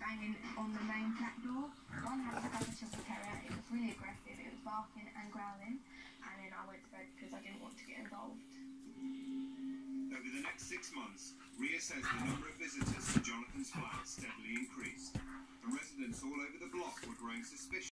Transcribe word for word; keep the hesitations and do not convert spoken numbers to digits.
banging on the main flat door. One had a cover of a terror. It was really aggressive. It was barking and growling. And then I went to bed because I didn't want to get involved. Over the next six months, Ria says the number of visitors to Jonathan's flat steadily increased, and residents all over the block were growing suspicious.